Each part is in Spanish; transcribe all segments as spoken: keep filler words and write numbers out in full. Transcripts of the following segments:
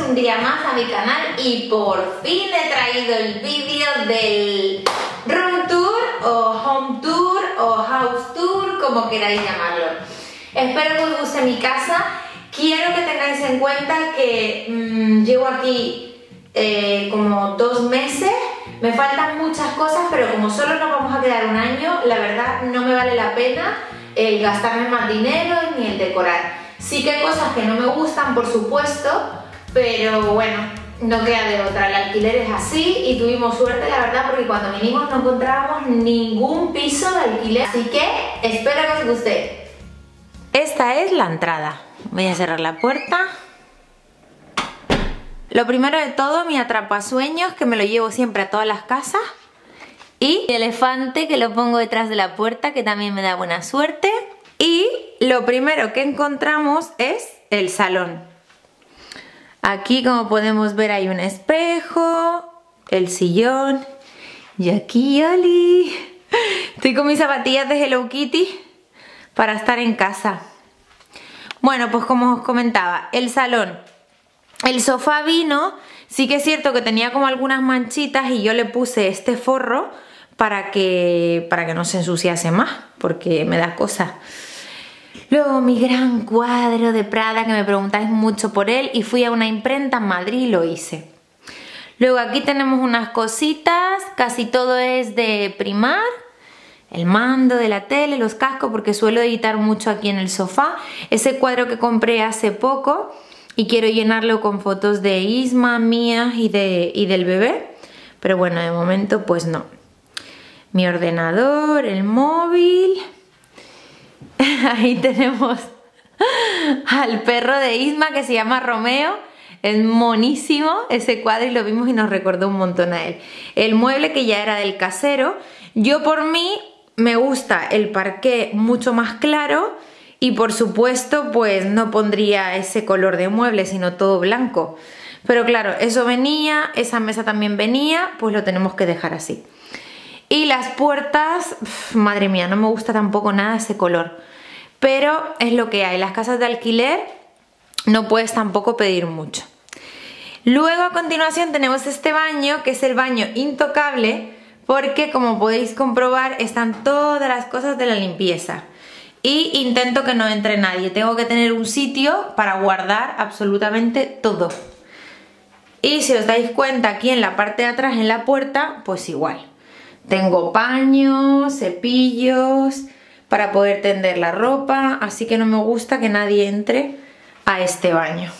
un día más a mi canal y por fin he traído el vídeo del room tour o home tour o house tour, como queráis llamarlo. Espero que os guste mi casa. Quiero que tengáis en cuenta que mmm, llevo aquí eh, como dos meses, me faltan muchas cosas, pero como solo nos vamos a quedar un año, la verdad no me vale la pena el gastarme más dinero ni el decorar. Sí que hay cosas que no me gustan, por supuesto, pero bueno, no queda de otra. El alquiler es así y tuvimos suerte, la verdad, porque cuando vinimos no encontrábamos ningún piso de alquiler. Así que espero que os guste. Esta es la entrada. Voy a cerrar la puerta. Lo primero de todo, mi atrapasueños, que me lo llevo siempre a todas las casas. Y el elefante, que lo pongo detrás de la puerta, que también me da buena suerte. Y lo primero que encontramos es el salón. Aquí, como podemos ver, hay un espejo, el sillón. Y aquí, Oli. Estoy con mis zapatillas de Hello Kitty para estar en casa. Bueno, pues como os comentaba, el salón. El sofá vino, sí que es cierto que tenía como algunas manchitas y yo le puse este forro para que, para que no se ensuciase más, porque me da cosa. Luego mi gran cuadro de Prada, que me preguntáis mucho por él, y fui a una imprenta en Madrid y lo hice. Luego aquí tenemos unas cositas, casi todo es de Primar. El mando de la tele, los cascos, porque suelo editar mucho aquí en el sofá. Ese cuadro que compré hace poco y quiero llenarlo con fotos de Isma, mías y, de, y del bebé. Pero bueno, de momento pues no. Mi ordenador, el móvil. Ahí tenemos al perro de Isma, que se llama Romeo. Es monísimo ese cuadro y lo vimos y nos recordó un montón a él. El mueble, que ya era del casero. Yo por mí me gusta el parqué mucho más claro y por supuesto pues no pondría ese color de mueble, sino todo blanco. Pero claro, eso venía, esa mesa también venía, pues lo tenemos que dejar así. Y las puertas, pf, madre mía, no me gusta tampoco nada ese color. Pero es lo que hay, las casas de alquiler no puedes tampoco pedir mucho. Luego a continuación tenemos este baño, que es el baño intocable, porque como podéis comprobar están todas las cosas de la limpieza. Y intento que no entre nadie, tengo que tener un sitio para guardar absolutamente todo. Y si os dais cuenta, aquí en la parte de atrás, en la puerta, pues igual. Tengo paños, cepillos para poder tender la ropa, así que no me gusta que nadie entre a este baño.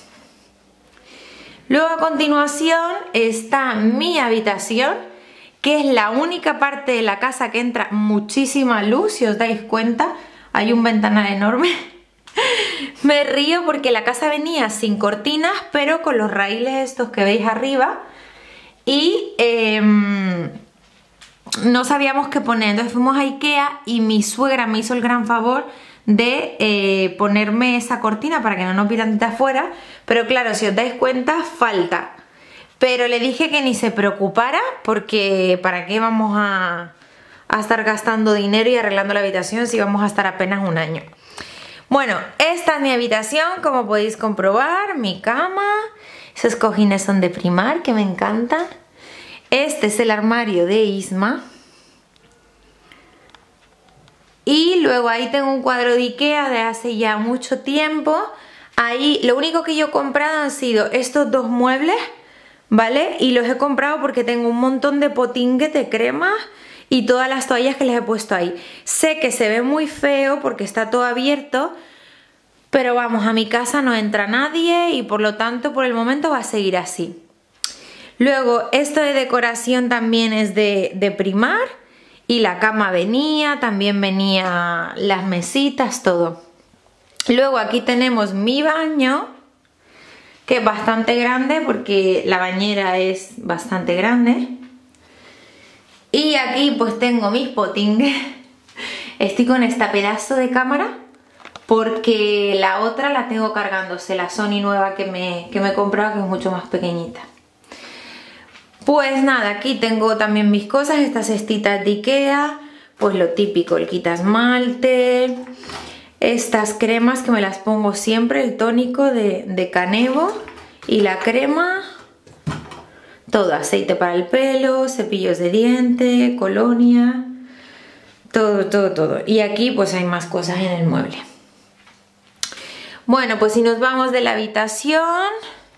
Luego a continuación está mi habitación, que es la única parte de la casa que entra muchísima luz, si os dais cuenta, hay un ventanal enorme. Me río porque la casa venía sin cortinas, pero con los raíles estos que veis arriba, y eh, no sabíamos qué poner. Entonces fuimos a Ikea y mi suegra me hizo el gran favor de eh, ponerme esa cortina para que no nos vieran desde afuera, pero claro, si os dais cuenta, falta. Pero le dije que ni se preocupara, porque para qué vamos a, a estar gastando dinero y arreglando la habitación si vamos a estar apenas un año. Bueno, esta es mi habitación, como podéis comprobar, mi cama. Esos cojines son de Primar, que me encantan. Este es el armario de Isma. Y luego ahí tengo un cuadro de Ikea de hace ya mucho tiempo. Ahí lo único que yo he comprado han sido estos dos muebles, ¿vale? Y los he comprado porque tengo un montón de potingues de crema y todas las toallas que les he puesto ahí. Sé que se ve muy feo porque está todo abierto, pero vamos, a mi casa no entra nadie y por lo tanto por el momento va a seguir así. Luego esto de decoración también es de, de Primar y la cama venía, también venía las mesitas, todo. Luego aquí tenemos mi baño, que es bastante grande porque la bañera es bastante grande. Y aquí pues tengo mis potingues. Estoy con esta pedazo de cámara porque la otra la tengo cargándose, la Sony nueva que me, que me he comprado, que es mucho más pequeñita. Pues nada, aquí tengo también mis cosas, estas cestitas de Ikea, pues lo típico, el quitasmalte, estas cremas que me las pongo siempre, el tónico de, de Canevo Y la crema, todo, aceite para el pelo, cepillos de diente, colonia, todo, todo, todo. Y aquí pues hay más cosas en el mueble. Bueno, pues si nos vamos de la habitación,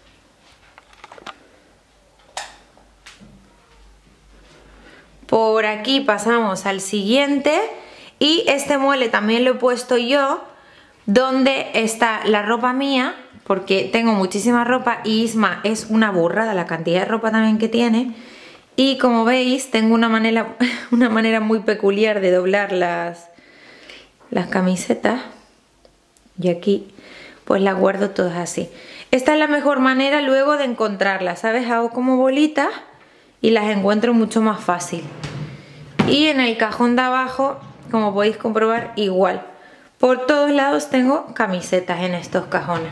por aquí pasamos al siguiente. Y este mueble también lo he puesto yo, donde está la ropa mía, porque tengo muchísima ropa y Isma es una burrada la cantidad de ropa también que tiene. Y como veis, tengo una manera, una manera muy peculiar de doblar las, las camisetas. Y aquí pues las guardo todas así. Esta es la mejor manera luego de encontrarlas, ¿sabes? Hago como bolitas y las encuentro mucho más fácil. Y en el cajón de abajo, como podéis comprobar, igual. Por todos lados tengo camisetas en estos cajones.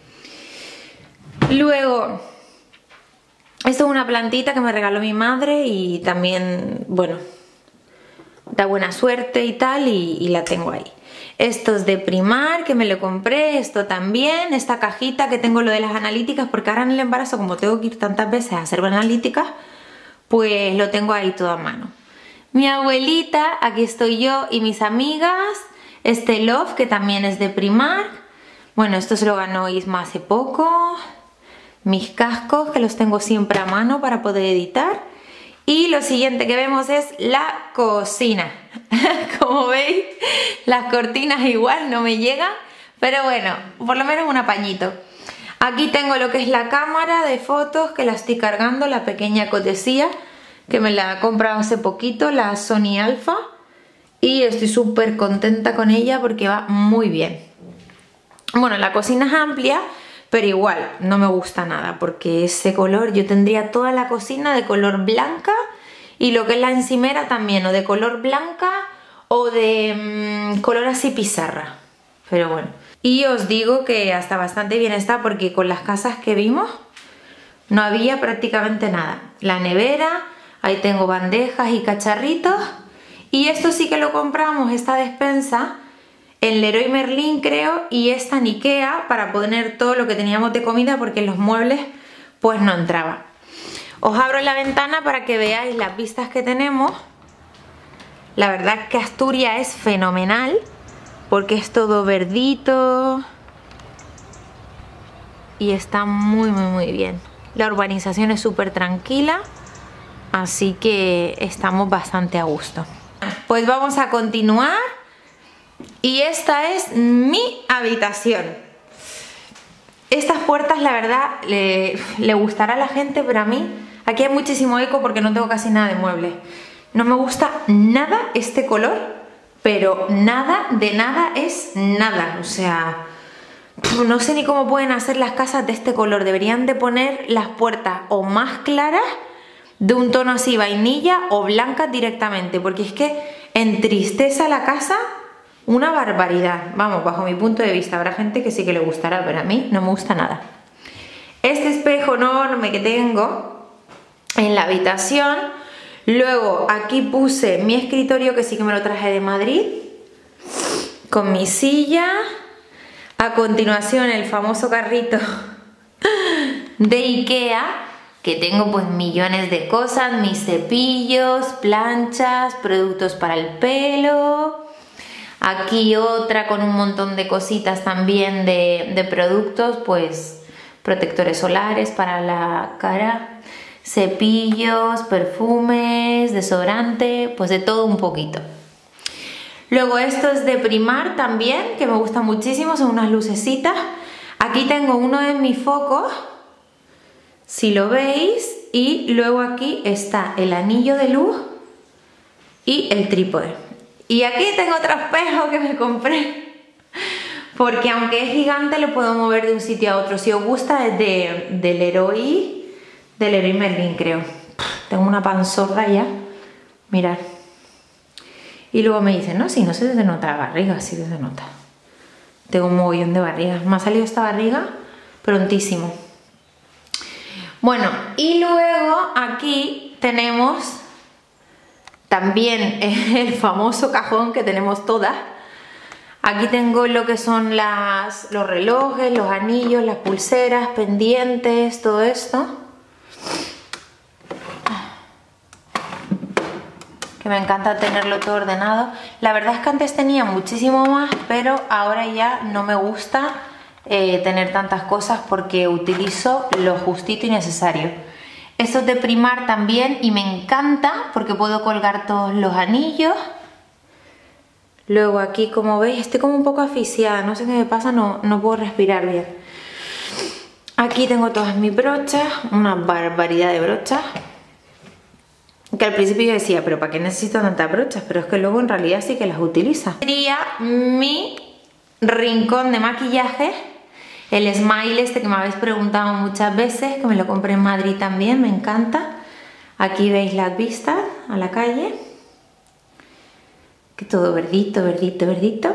Luego, esto es una plantita que me regaló mi madre y también, bueno, da buena suerte y tal, y, y la tengo ahí. Esto es de Primark, que me lo compré, esto también, esta cajita que tengo lo de las analíticas, porque ahora en el embarazo, como tengo que ir tantas veces a hacer analíticas, pues lo tengo ahí todo a mano. Mi abuelita, aquí estoy yo y mis amigas, este Love, que también es de Primark. Bueno, esto se lo ganó Isma hace poco. Mis cascos, que los tengo siempre a mano para poder editar. Y lo siguiente que vemos es la cocina. Como veis, las cortinas igual no me llegan, pero bueno, por lo menos un apañito. Aquí tengo lo que es la cámara de fotos, que la estoy cargando, la pequeña cotesía, que me la he comprado hace poquito, la Sony Alpha, y estoy súper contenta con ella porque va muy bien. Bueno, la cocina es amplia, pero igual no me gusta nada, porque ese color, yo tendría toda la cocina de color blanca, y lo que es la encimera también, o de color blanca o de mmm, color así pizarra, pero bueno. Y os digo que hasta bastante bien está, porque con las casas que vimos no había prácticamente nada. La nevera, ahí tengo bandejas y cacharritos, y esto sí que lo compramos, esta despensa, en Leroy Merlin creo, y esta en Ikea, para poner todo lo que teníamos de comida, porque en los muebles pues no entraba. Os abro la ventana para que veáis las vistas que tenemos. La verdad que Asturias es fenomenal, porque es todo verdito y está muy muy muy bien. La urbanización es súper tranquila, así que estamos bastante a gusto. Pues vamos a continuar. Y esta es mi habitación. Estas puertas, la verdad, le, le gustará a la gente, pero a mí aquí hay muchísimo eco porque no tengo casi nada de muebles. No me gusta nada este color, pero nada de nada es nada. O sea, no sé ni cómo pueden hacer las casas de este color. Deberían de poner las puertas o más claras, de un tono así vainilla, o blancas directamente, porque es que entristece la casa una barbaridad. Vamos, bajo mi punto de vista. Habrá gente que sí que le gustará, pero a mí no me gusta nada. Este espejo enorme que tengo en la habitación. Luego aquí puse mi escritorio, que sí que me lo traje de Madrid, con mi silla. A continuación el famoso carrito de Ikea, que tengo pues millones de cosas, mis cepillos, planchas, productos para el pelo. Aquí otra con un montón de cositas también de, de productos, pues protectores solares para la cara, cepillos, perfumes, desodorante, pues de todo un poquito. Luego esto es de Primark también, que me gusta muchísimo, son unas lucecitas. Aquí tengo uno de mis focos, si lo veis, y luego aquí está el anillo de luz y el trípode. Y aquí tengo otro espejo que me compré, porque aunque es gigante lo puedo mover de un sitio a otro. Si os gusta, es de, de Leroy, de Leroy Merlin creo. Tengo una panzorra ya, mirad. Y luego me dicen, no, si no se te nota la barriga, sí se te nota. Tengo un mogollón de barriga, me ha salido esta barriga prontísimo. Bueno, y luego aquí tenemos también el famoso cajón que tenemos todas. Aquí tengo lo que son las, los relojes, los anillos, las pulseras, pendientes, todo esto. Que me encanta tenerlo todo ordenado. La verdad es que antes tenía muchísimo más, pero ahora ya no me gusta eh, tener tantas cosas porque utilizo lo justito y necesario. Esto es de Primark también y me encanta porque puedo colgar todos los anillos. Luego aquí, como veis, estoy como un poco asfixiada, no sé qué me pasa, no, no puedo respirar bien. Aquí tengo todas mis brochas, una barbaridad de brochas. Que al principio yo decía, pero ¿para qué necesito tantas brochas? Pero es que luego en realidad sí que las utiliza. Sería mi rincón de maquillaje, el Smile este que me habéis preguntado muchas veces, que me lo compré en Madrid también, me encanta. Aquí veis las vistas a la calle. Que todo verdito, verdito, verdito.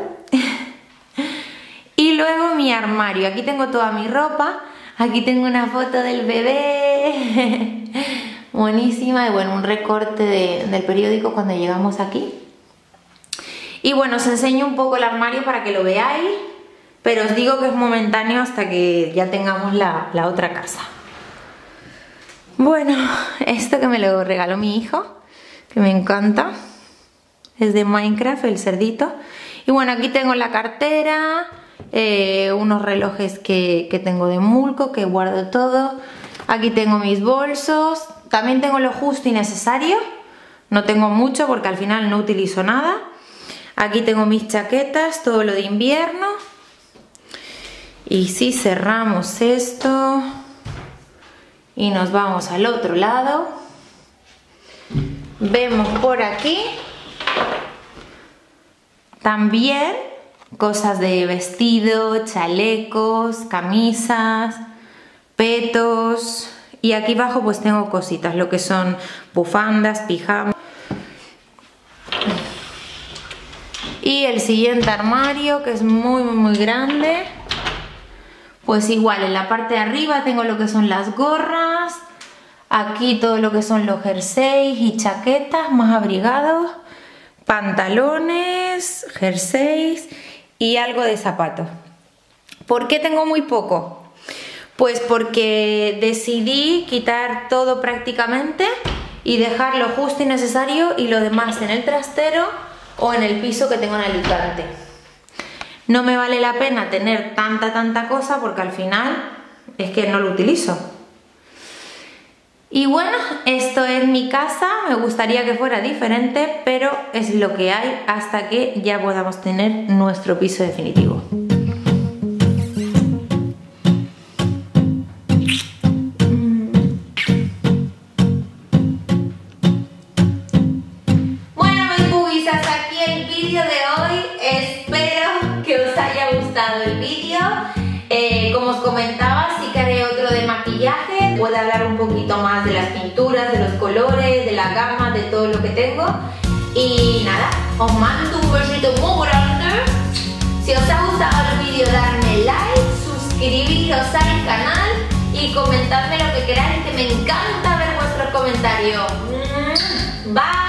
Y luego mi armario. Aquí tengo toda mi ropa. Aquí tengo una foto del bebé. Buenísima. Y bueno, un recorte de, del periódico cuando llegamos aquí. Y bueno, os enseño un poco el armario para que lo veáis. Pero os digo que es momentáneo hasta que ya tengamos la, la otra casa. Bueno, esto que me lo regaló mi hijo, que me encanta. Es de Minecraft, el cerdito. Y bueno, aquí tengo la cartera, eh, unos relojes que, que tengo de Mulco, que guardo todo. Aquí tengo mis bolsos. También tengo lo justo y necesario. No tengo mucho porque al final no utilizo nada. Aquí tengo mis chaquetas, todo lo de invierno. Y si cerramos esto y nos vamos al otro lado, vemos por aquí también cosas de vestido, chalecos, camisas, petos. Y aquí abajo pues tengo cositas, lo que son bufandas, pijamas. Y el siguiente armario, que es muy muy muy grande. Pues igual, en la parte de arriba tengo lo que son las gorras. Aquí todo lo que son los jerseys y chaquetas más abrigados. Pantalones, jerseys y algo de zapatos. ¿Por qué tengo muy poco? Pues porque decidí quitar todo prácticamente y dejar lo justo y necesario y lo demás en el trastero o en el piso que tengo en Alicante. No me vale la pena tener tanta tanta cosa porque al final es que no lo utilizo. Y bueno, esto es mi casa, me gustaría que fuera diferente, pero es lo que hay hasta que ya podamos tener nuestro piso definitivo. Bueno, mis boobies, hasta aquí el vídeo de hoy. Espero que os haya gustado el vídeo. Eh, como os comentaba, sí que haré otro de maquillaje. Puedo hablar un poquito más de las pinturas, de los colores, de la gama, de todo lo que tengo. Y nada, os mando un besito muy grande. Si os ha gustado el vídeo, darme like, suscribiros al canal y comentadme lo que queráis, que me encanta ver vuestros comentarios. Bye.